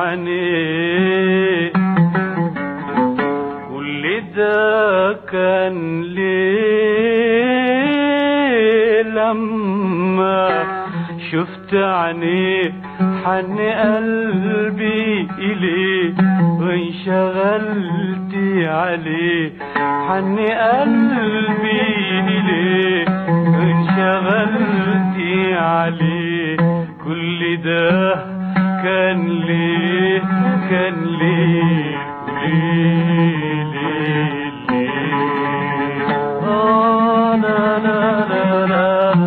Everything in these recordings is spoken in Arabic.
عينيه. كل ده كان ليه لما شفت عينيه، حن قلبي إليه وانشغلت عليه. حن قلبي إليه وانشغلت عليه. كل ده كان ليه، كان ليه، ليه ليه ليه. لا لا لا لا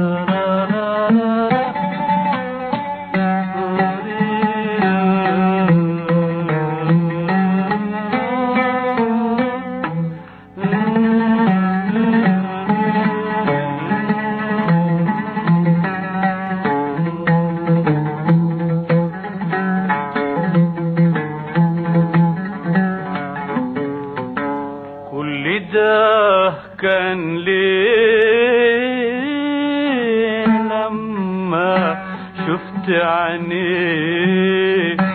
كل ده كان ليه لما شفت عينيه.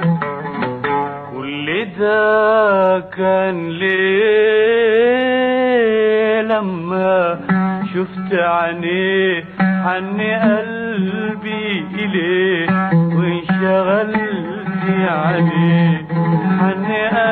كل ده كان ليه لما شفت عينيه. حن قلبي إليه وانشغلت عليه. حن